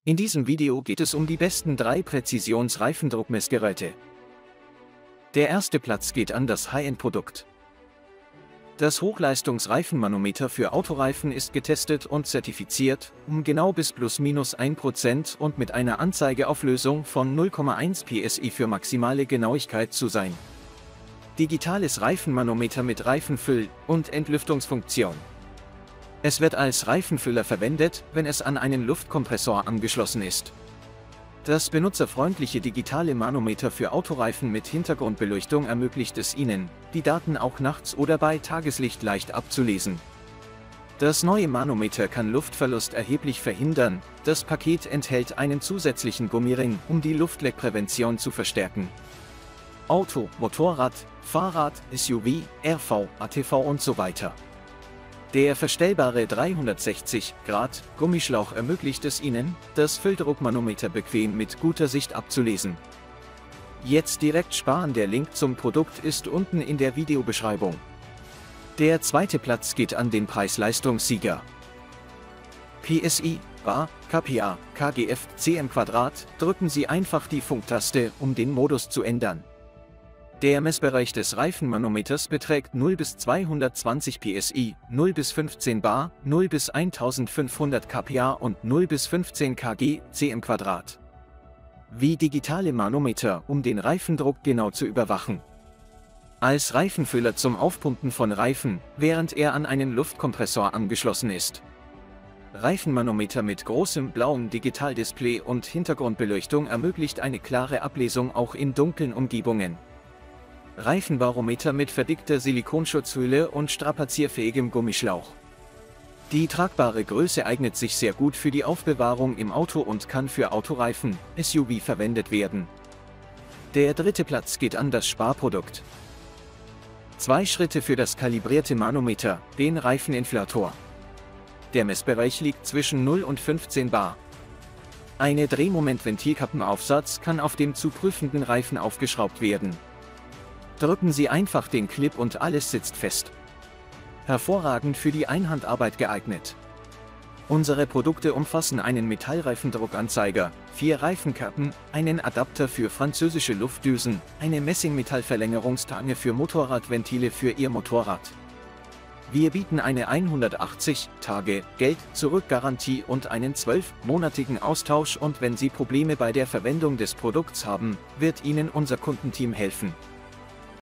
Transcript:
In diesem Video geht es um die besten 3 Präzisionsreifendruckmessgeräte. Der erste Platz geht an das High-End-Produkt. Das Hochleistungsreifenmanometer für Autoreifen ist getestet und zertifiziert, um genau bis ±1% und mit einer Anzeigeauflösung von 0,1 psi für maximale Genauigkeit zu sein. Digitales Reifenmanometer mit Reifenfüll- und Entlüftungsfunktion. Es wird als Reifenfüller verwendet, wenn es an einen Luftkompressor angeschlossen ist. Das benutzerfreundliche digitale Manometer für Autoreifen mit Hintergrundbeleuchtung ermöglicht es Ihnen, die Daten auch nachts oder bei Tageslicht leicht abzulesen. Das neue Manometer kann Luftverlust erheblich verhindern. Das Paket enthält einen zusätzlichen Gummiring, um die Luftleckprävention zu verstärken. Auto, Motorrad, Fahrrad, SUV, RV, ATV und so weiter. Der verstellbare 360°-Gummischlauch ermöglicht es Ihnen, das Fülldruckmanometer bequem mit guter Sicht abzulesen. Jetzt direkt sparen, der Link zum Produkt ist unten in der Videobeschreibung. Der zweite Platz geht an den Preis-Leistungs-Sieger. PSI, Bar, kPa, kgf, cm². Drücken Sie einfach die Funktaste, um den Modus zu ändern. Der Messbereich des Reifenmanometers beträgt 0 bis 220 psi, 0 bis 15 bar, 0 bis 1500 kPa und 0 bis 15 kg cm². Wie digitale Manometer, um den Reifendruck genau zu überwachen. Als Reifenfüller zum Aufpumpen von Reifen, während er an einen Luftkompressor angeschlossen ist. Reifenmanometer mit großem blauen Digitaldisplay und Hintergrundbeleuchtung ermöglicht eine klare Ablesung auch in dunklen Umgebungen. Reifenbarometer mit verdickter Silikonschutzhülle und strapazierfähigem Gummischlauch. Die tragbare Größe eignet sich sehr gut für die Aufbewahrung im Auto und kann für Autoreifen, SUV verwendet werden. Der dritte Platz geht an das Sparprodukt. 2 Schritte für das kalibrierte Manometer, den Reifeninflator. Der Messbereich liegt zwischen 0 und 15 bar. Eine Drehmoment-Ventilkappenaufsatz kann auf dem zu prüfenden Reifen aufgeschraubt werden. Drücken Sie einfach den Clip und alles sitzt fest. Hervorragend für die Einhandarbeit geeignet. Unsere Produkte umfassen einen Metallreifendruckanzeiger, 4 Reifenkappen, einen Adapter für französische Luftdüsen, eine Messingmetallverlängerungstange für Motorradventile für Ihr Motorrad. Wir bieten eine 180-Tage-Geld-Zurück-Garantie und einen 12-monatigen Austausch, und wenn Sie Probleme bei der Verwendung des Produkts haben, wird Ihnen unser Kundenteam helfen.